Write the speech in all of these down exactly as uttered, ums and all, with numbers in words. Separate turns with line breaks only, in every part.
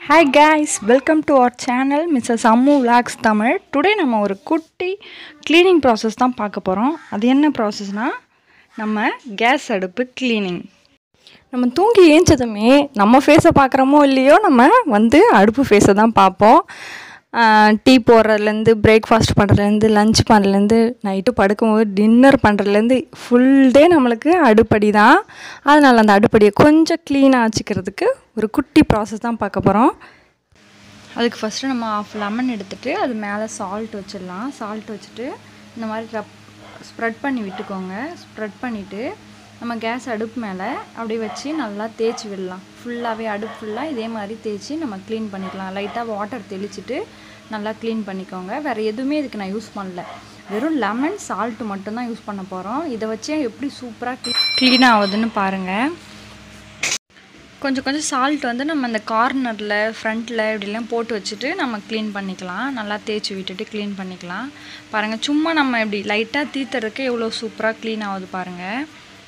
Hi guys, welcome to our channel Missus Ammu Vlogs Tamil. Today நம்ம ஒரு குட்டி cleaning process தான் பார்க்க போறோம். அது என்ன processனா நம்ம கேஸ் அடுப்பு cleaning. நம்ம தூங்கி ஏஞ்சதுமே நம்ம ஃபேஸை பார்க்குறோமோ இல்லையோ நம்ம வந்து அடுப்பு ஃபேஸை தான் பார்ப்போம். டீ போடுறதுலேருந்து பிரேக்ஃபாஸ்ட் பண்ணுறதுலேருந்து லஞ்ச் பண்ணுறதுலேருந்து நைட்டு படுக்கும்போது டின்னர் பண்ணுறதுலேருந்து ஃபுல் டே நம்மளுக்கு அடுப்படி தான். அதனால் அந்த அடுப்படியை கொஞ்சம் க்ளீனாக வச்சுக்கிறதுக்கு ஒரு குட்டி ப்ராசஸ் தான் பார்க்க போகிறோம். அதுக்கு ஃபஸ்ட்டு நம்ம ஆஃப் லெமன் எடுத்துகிட்டு அது மேலே சால்ட் வச்சிடலாம். சால்ட் வச்சுட்டு இந்த மாதிரி ரப் ஸ்ப்ரெட் பண்ணி விட்டுக்கோங்க. ஸ்ப்ரெட் பண்ணிவிட்டு நம்ம கேஸ் அடுப்பு மேலே அப்படியே வச்சு நல்லா தேய்ச்சி விடலாம். ஃபுல்லாகவே அடுப்பு ஃபுல்லாக இதே மாதிரி தேய்ச்சி நம்ம க்ளீன் பண்ணிக்கலாம். லைட்டாக வாட்டர் தெளிச்சுட்டு நல்லா க்ளீன் பண்ணிக்கோங்க. வேறு எதுவுமே இதுக்கு நான் யூஸ் பண்ணல, வெறும் லெமன் சால்ட்டு மட்டும்தான் யூஸ் பண்ண போகிறோம். இதை வச்சே எப்படி சூப்பராக க்ளீன் ஆகுதுன்னு பாருங்கள். கொஞ்சம் கொஞ்சம் சால்ட் வந்து நம்ம அந்த கார்னரில் ஃப்ரண்ட்டில் இப்படிலாம் போட்டு வச்சுட்டு நம்ம க்ளீன் பண்ணிக்கலாம். நல்லா தேய்ச்சி விட்டுட்டு க்ளீன் பண்ணிக்கலாம். பாருங்கள், சும்மா நம்ம இப்படி லைட்டாக தீத்துறதுக்கு எவ்வளோ சூப்பராக க்ளீன் ஆகுது பாருங்கள்.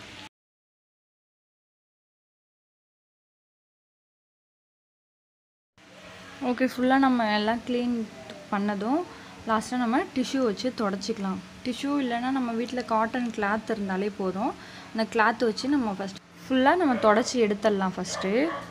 ஓகே, ஃபுல்லாக நம்ம எல்லாம் க்ளீன் பண்ணதும் லாஸ்ட்டாக நம்ம டிஷ்யூ வச்சு தொடச்சிக்கலாம். டிஷ்யூ இல்லைன்னா நம்ம வீட்டில் காட்டன் கிளாத் இருந்தாலே போதும். அந்த கிளாத் வச்சு நம்ம ஃபஸ்ட் ஃபுல்லாக நம்ம தொடச்சி எடுத்துடலாம் ஃபஸ்ட்டு.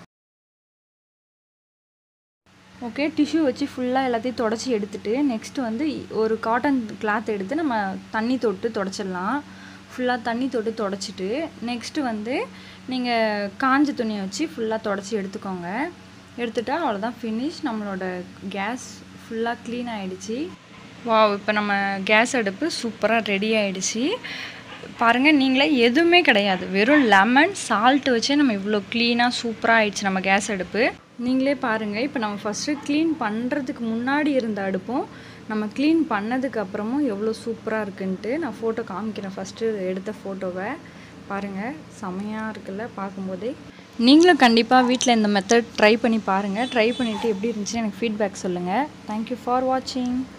ஓகே, டிஷ்யூ வச்சு ஃபுல்லாக எல்லாத்தையும் தொடச்சி எடுத்துகிட்டு நெக்ஸ்ட்டு வந்து ஒரு காட்டன் கிளாத் எடுத்து நம்ம தண்ணி தொட்டு தொடச்சிடலாம். ஃபுல்லாக தண்ணி தொட்டு தொடச்சிட்டு நெக்ஸ்ட்டு வந்து நீங்கள் காஞ்ச துணியை வச்சு ஃபுல்லாக தொடச்சி எடுத்துக்கோங்க. எடுத்துட்டா அவ்வளோதான், ஃபினிஷ். நம்மளோட கேஸ் ஃபுல்லாக க்ளீன் ஆகிடுச்சு. வாவ், இப்போ நம்ம கேஸ் அடுப்பு சூப்பராக ரெடி ஆகிடுச்சு பாருங்கள். நீங்களே எதுவுமே கிடையாது, வெறும் லெமன் சால்ட்டு வச்சே நம்ம இவ்வளோ க்ளீனாக சூப்பராக ஆகிடுச்சு நம்ம கேஸ் அடுப்பு. நீங்களே பாருங்கள், இப்போ நம்ம ஃபஸ்ட்டு க்ளீன் பண்ணுறதுக்கு முன்னாடி இருந்த அடுப்பும் நம்ம க்ளீன் பண்ணதுக்கு அப்புறமும் எவ்வளோ சூப்பராக இருக்குன்ட்டு நான் ஃபோட்டோ காமிக்கிறேன். ஃபஸ்ட்டு எடுத்த ஃபோட்டோவை பாருங்கள், செமையாக இருக்குல்ல பார்க்கும்போதே. நீங்களும் கண்டிப்பாக வீட்டில் இந்த மெத்தட் ட்ரை பண்ணி பாருங்கள். ட்ரை பண்ணிவிட்டு எப்படி இருந்துச்சுன்னு எனக்கு ஃபீட்பேக் சொல்லுங்கள். தேங்க்யூ ஃபார் வாட்சிங்.